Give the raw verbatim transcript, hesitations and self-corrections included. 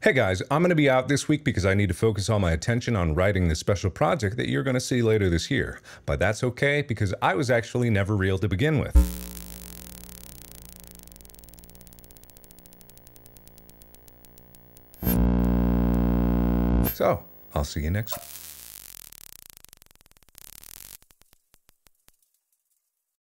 Hey guys, I'm going to be out this week because I need to focus all my attention on writing this special project that you're going to see later this year. But that's okay because I was actually never real to begin with. So, I'll see you next week.